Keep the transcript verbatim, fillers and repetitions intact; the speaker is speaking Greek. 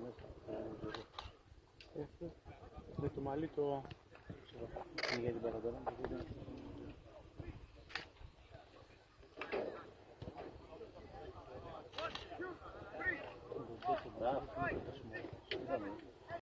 Με το μαλλί το... Είναι για την παραδόνα.